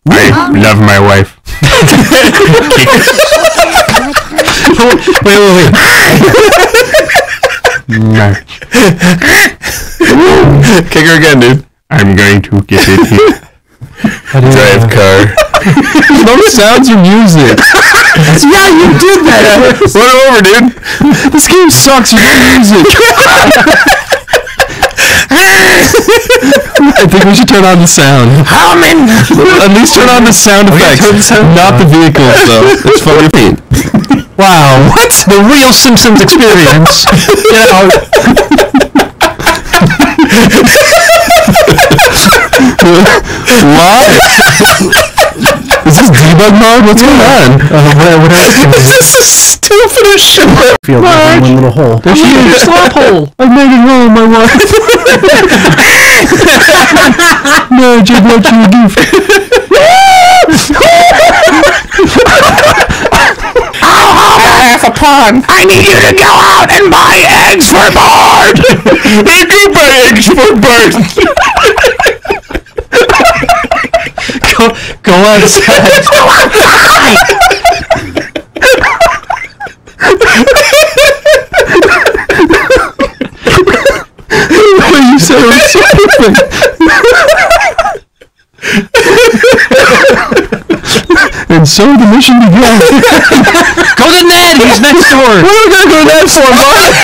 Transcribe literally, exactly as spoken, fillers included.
I love my wife. Wait, wait, wait. March. Kick her again, dude. I'm going to get it here. Drive car. No sounds or music. Yeah, you did that. Run him over, dude. This game sucks. You need music. I think we should turn on the sound. Humming. At least turn on the sound effects, not the vehicles, though. It's funny. Wow, what? The real Simpsons experience. Get out. What? Is this debug mode? What's going on? Uh, what, what else can we do? This is the stupidest shit. Feel like one little hole. There she is. Slap hole. I made it home, my wife. No, just let you do. Half a pond. I need you to go out and buy eggs for Bart. I do buy eggs for Bart. Go, go outside. Go outside. What you said was so perfect. And so the mission began. Go to Ned. He's next door. What are we gonna go to that for, Mark?